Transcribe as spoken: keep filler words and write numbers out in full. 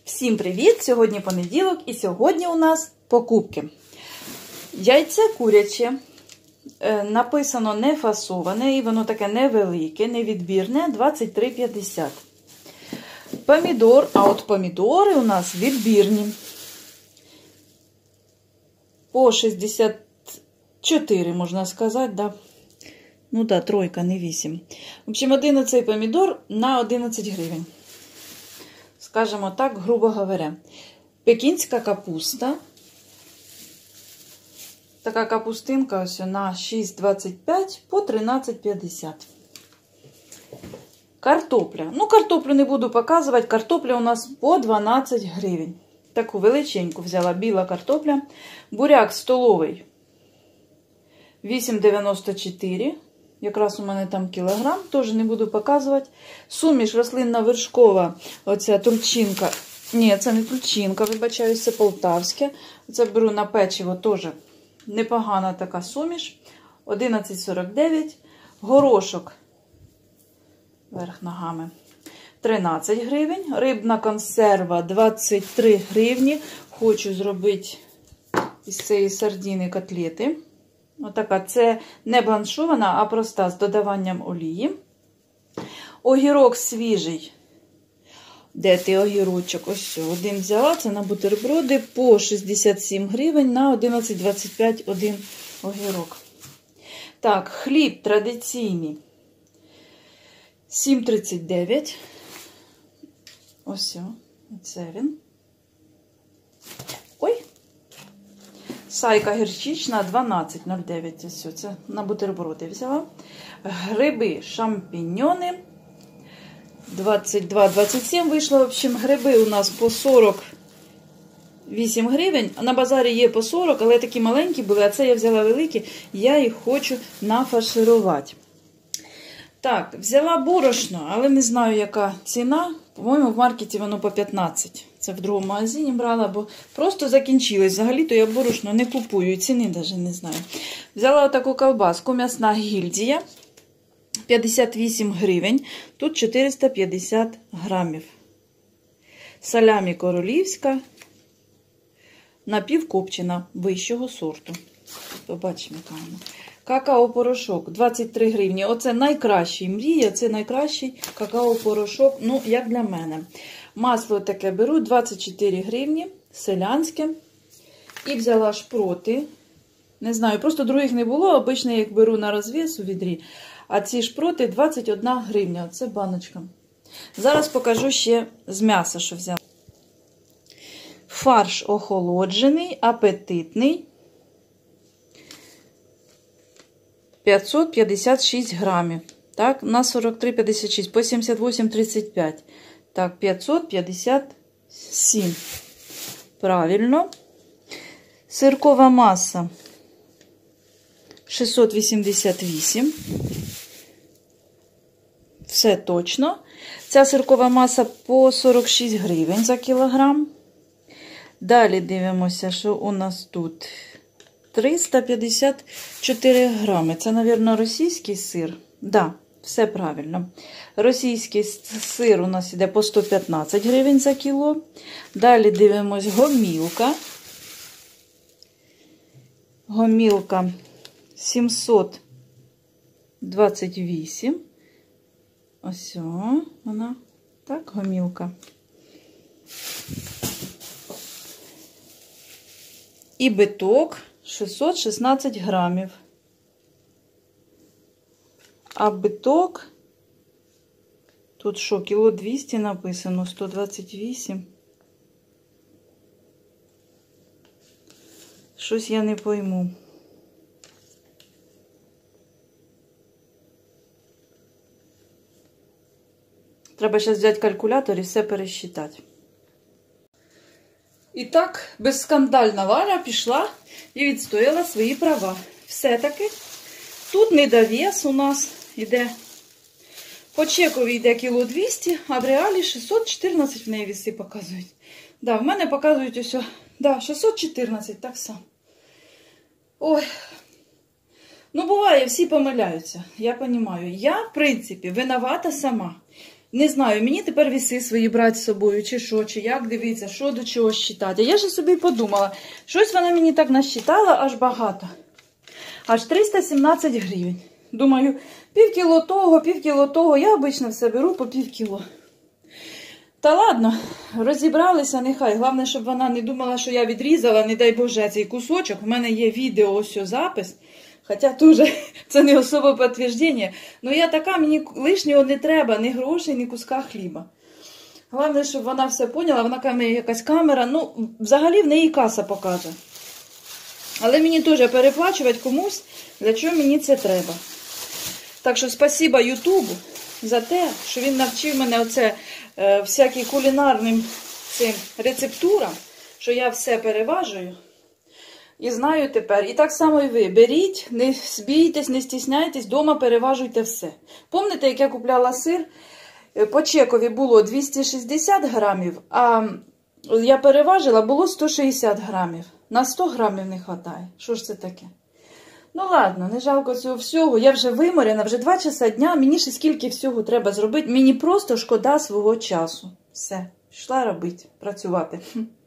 Всім привіт! Сьогодні понеділок і сьогодні у нас покупки. Яйце куряче, написано не фасоване, і воно таке невелике, невідбірне, двадцять три п'ятдесят. Помідор, а от помідори у нас відбірні. По шістдесят чотири, можна сказати, да. Ну да, тройка, не вісім. В общем, один оцей помідор на одинадцять гривень. Скажемо так, грубо говоря. Пекінська капуста. Така капустинка ось на шість двадцять п'ять по тринадцять п'ятдесят. Картопля. Ну, картоплю не буду показувати. Картопля у нас по дванадцять гривень. Таку величеньку взяла біла картопля. Буряк столовий вісім дев'яносто чотири. Якраз у мене там кілограм, теж не буду показувати. Суміш рослинна вершкова, оця тульчинка. Ні, це не тульчинка, вибачаюсь, це полтавське. Це беру на печиво, теж непогана така суміш. одинадцять сорок дев'ять. Горошок верх ногами тринадцять гривень. Рибна консерва двадцять три гривні. Хочу зробити із цієї сардини котлети. Отака, це не бланшована, а проста, з додаванням олії. Огірок свіжий. Де ти огірочок? Ось один взяла, це на бутерброди по шістдесят сім гривень, на одинадцять двадцять п'ять один огірок. Так, хліб традиційний сім тридцять дев'ять. Ось, це він. Ой. Сайка гірчична дванадцять нуль дев'ять. Ось це на бутерброди взяла. Гриби шампіньони двадцять два двадцять сім вийшло. В общем, гриби у нас по сорок вісім гривень. На базарі є по сорок, але такі маленькі були, а це я взяла великі. Я їх хочу нафарширувати. Так, взяла борошно, але не знаю, яка ціна. По-моєму, в маркеті воно по п'ятнадцять. Це в другому магазині брала, бо просто закінчилось. Взагалі-то я борошно не купую, ціни навіть не знаю. Взяла отаку ковбаску, м'ясна гільдія, п'ятдесят вісім гривень, тут чотириста п'ятдесят грамів. Салямі королівська, напівкопчена, вищого сорту. Побачимо, яка вона. Какао-порошок двадцять три гривні. Оце найкращий мрія, це найкращий какао-порошок, ну, як для мене. Масло таке беру, двадцять чотири гривні, селянське. І взяла шпроти. Не знаю, просто других не було, обично їх беру на розвес у відрі. А ці шпроти двадцять одна гривня, оце баночка. Зараз покажу ще з м'яса, що взяла. Фарш охолоджений, апетитний. п'ятсот п'ятдесят шість грамів. Так, на сорок три п'ятдесят шість, по сімдесят вісім тридцять п'ять. Так, п'ятсот п'ятдесят сім. Правильно. Сиркова маса шістсот вісімдесят вісім. Все точно. Ця сиркова маса по сорок шість гривень за кілограм. Далі дивимося, що у нас тут. триста п'ятдесят чотири грами. Це, мабуть, російський сир. Так, да, все правильно. Російський сир у нас йде по сто п'ятнадцять гривень за кіло. Далі дивимось гомілка. Гомілка сімсот двадцять вісім. Ось вона. Так, гомілка. І биток шістсот шістнадцять грамів. А биток, тут що, кіло двісті написано, сто двадцять вісім. Щось я не пойму. Треба зараз взяти калькулятор і все пересчитати. І так, безскандальна Валя пішла і відстояла свої права. Все-таки тут недовес у нас йде, по чекові йде кіло двісті, а в реалі шістсот чотирнадцять в неї віси показують. Да, в мене показують ось, да, шістсот чотирнадцять, так само. Ой, ну буває, всі помиляються, я розумію. Я, в принципі, винувата сама. Не знаю, мені тепер віси свої брати з собою, чи що, чи як, дивіться, що до чого считати. Я ж собі подумала, щось вона мені так насчитала аж багато. Аж триста сімнадцять гривень. Думаю, пів кіло того, пів кіло того. Я обично все беру по пів кіло. Та ладно, розібралися, нехай. Головне, щоб вона не думала, що я відрізала, не дай Боже, цей кусочок. У мене є відео, ось запис. Хоча теж це не особо підтвердження. Ну я така, мені лишнього не треба, ні грошей, ні куска хліба. Головне, щоб вона все поняла, вона каже, в неї якась камера. Ну, взагалі в неї каса покаже. Але мені теж переплачувати комусь, для чого мені це треба. Так що спасіба Ютубу за те, що він навчив мене оце е, всяким кулінарним цим рецептурам, що я все переважую. І знаю тепер. І так само і ви. Беріть, не збійтесь, не стісняйтесь, вдома переважуйте все. Пам'ятаєте, як я купляла сир? По чекові було двісті шістдесят грамів, а я переважила, було сто шістдесят грамів. На сто грамів не вистачає. Що ж це таке? Ну ладно, не жалко цього всього. Я вже виморена, вже два часа дня, мені ще скільки всього треба зробити. Мені просто шкода свого часу. Все, пішла робити, працювати.